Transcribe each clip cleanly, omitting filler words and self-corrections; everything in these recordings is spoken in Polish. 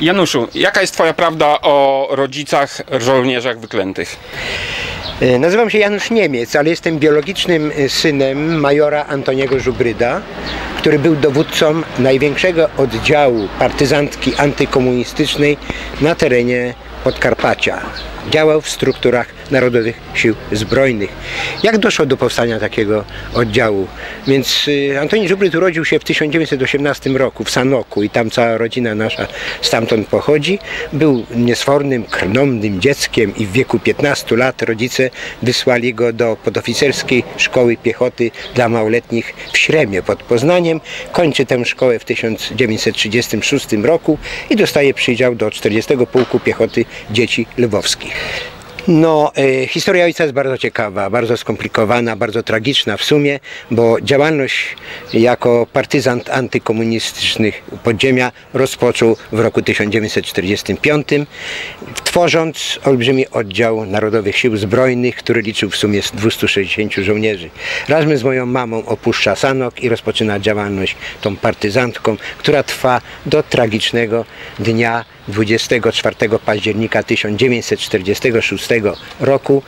Januszu, jaka jest twoja prawda o rodzicach żołnierzach wyklętych? Nazywam się Janusz Niemiec, ale jestem biologicznym synem majora Antoniego Żubryda, który był dowódcą największego oddziału partyzantki antykomunistycznej na terenie Podkarpacia. Działał w strukturach Narodowych Sił Zbrojnych. Jak doszło do powstania takiego oddziału? Więc Antoni Żubryd urodził się w 1918 roku w Sanoku i tam cała rodzina nasza stamtąd pochodzi. Był niesfornym, krnąbnym dzieckiem i w wieku 15 lat rodzice wysłali go do podoficerskiej szkoły piechoty dla małoletnich w Śremie pod Poznaniem. Kończy tę szkołę w 1936 roku i dostaje przydział do 40. Pułku Piechoty Dzieci Lwowskich. No, historia ojca jest bardzo ciekawa, bardzo skomplikowana, bardzo tragiczna w sumie, bo działalność jako partyzant antykomunistycznych podziemia rozpoczął w roku 1945, tworząc olbrzymi oddział Narodowych Sił Zbrojnych, który liczył w sumie 260 żołnierzy. Razem z moją mamą opuszcza Sanok i rozpoczyna działalność tą partyzantką, która trwa do tragicznego dnia 24 października 1946 roku,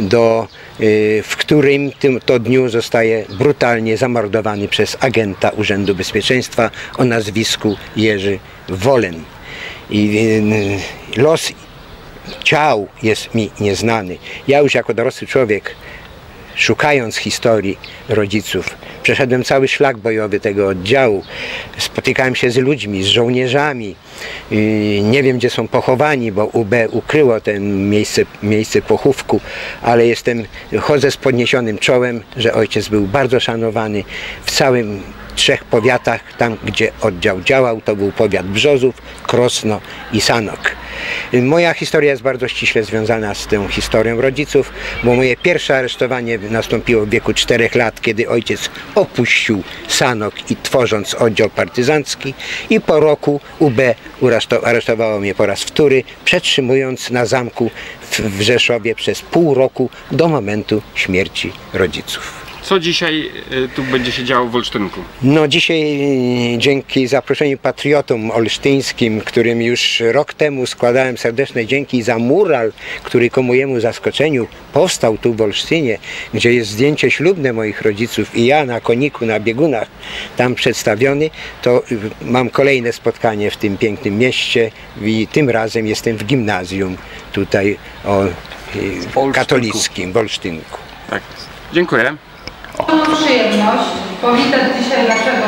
w którym to dniu zostaje brutalnie zamordowany przez agenta Urzędu Bezpieczeństwa o nazwisku Jerzy Wolen. I los ciał jest mi nieznany. Ja już jako dorosły człowiek, szukając historii rodziców, przeszedłem cały szlak bojowy tego oddziału, spotykałem się z ludźmi, z żołnierzami, nie wiem gdzie są pochowani, bo UB ukryło ten miejsce pochówku, ale chodzę z podniesionym czołem, że ojciec był bardzo szanowany w całym 3 powiatach, tam gdzie oddział działał, to był powiat Brzozów, Krosno i Sanok. Moja historia jest bardzo ściśle związana z tą historią rodziców, bo moje pierwsze aresztowanie nastąpiło w wieku 4 lat, kiedy ojciec opuścił Sanok i tworząc oddział partyzancki, i po roku UB aresztowało mnie po raz wtóry, przetrzymując na zamku w Rzeszowie przez pół roku do momentu śmierci rodziców. Co dzisiaj tu będzie się działo w Olsztynku? No dzisiaj dzięki zaproszeniu patriotom olsztyńskim, którym już rok temu składałem serdeczne dzięki za mural, który ku mojemu zaskoczeniu powstał tu w Olsztynie, gdzie jest zdjęcie ślubne moich rodziców i ja na koniku, na biegunach tam przedstawiony, to mam kolejne spotkanie w tym pięknym mieście i tym razem jestem w gimnazjum tutaj katolickim w Olsztynku. Tak. Dziękuję. Mam przyjemność powitać dzisiaj naszego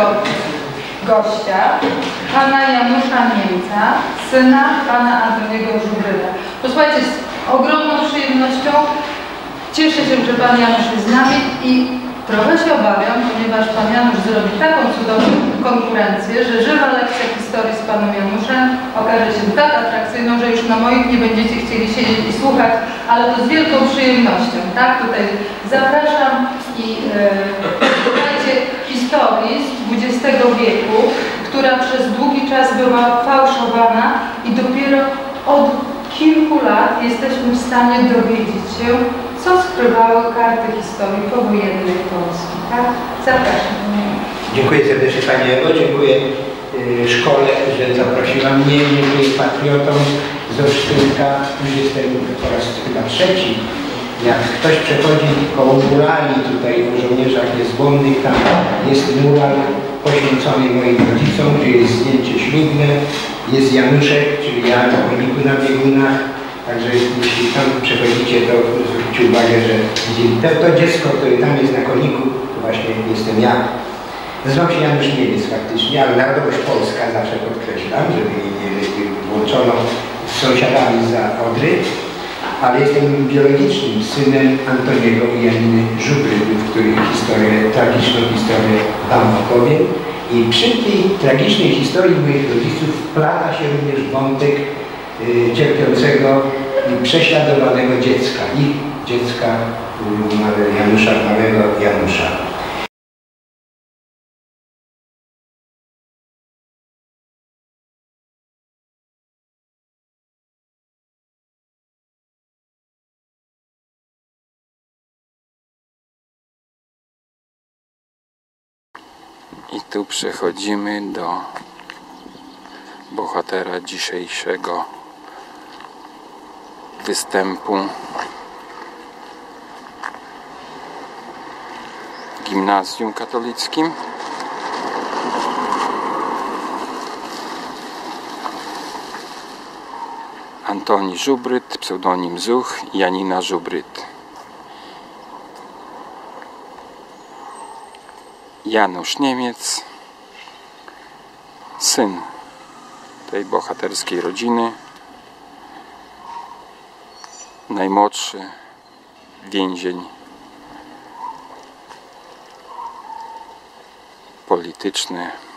gościa, pana Janusza Niemca, syna pana Antoniego Żubryda. Posłuchajcie, z ogromną przyjemnością cieszę się, że pan Janusz jest z nami i trochę się obawiam, ponieważ pan Janusz zrobi taką cudowną konkurencję, że żywa lekcja historii z panem Januszem okaże się tak atrakcyjną, że już na moich nie będziecie chcieli siedzieć i słuchać, ale to z wielką przyjemnością, tak? Tutaj zapraszam i słuchajcie historii z XX wieku, która przez długi czas była fałszowana i dopiero od kilku lat jesteśmy w stanie dowiedzieć się, co skrywały karty historii powojennej Polski. Tak? Zapraszam. Dziękuję serdecznie Pani Ewo, dziękuję szkole, że zaprosiła mnie, dziękuję patriotom z Olsztynka. Już jestem po raz chyba 3. Jak ktoś przechodzi koło murali tutaj o żołnierzach niezłomnych, tam jest mural poświęcony moim rodzicom, gdzie jest zdjęcie ślubne, jest Januszek, czyli ja na koniku na biegunach. Także jeśli tam przechodzicie, to zwróćcie uwagę, że to dziecko, które tam jest na koniku, to właśnie jestem ja. Nazywam się Janusz Niemiec faktycznie, ale narodowość polska zawsze podkreślam, żeby mnie nie włączono z sąsiadami za Odry. Ale jestem biologicznym synem Antoniego i Janiny Żubrydów, których tragiczną historię wam opowiem. I przy tej tragicznej historii moich rodziców wplata się również wątek cierpiącego i prześladowanego dziecka, ich dziecka Janusza, małego Janusza. I tu przechodzimy do bohatera dzisiejszego występu w gimnazjum katolickim. Antoni Żubryd, pseudonim Zuch, Janina Żubryd. Janusz Niemiec, syn tej bohaterskiej rodziny, najmłodszy więzień polityczny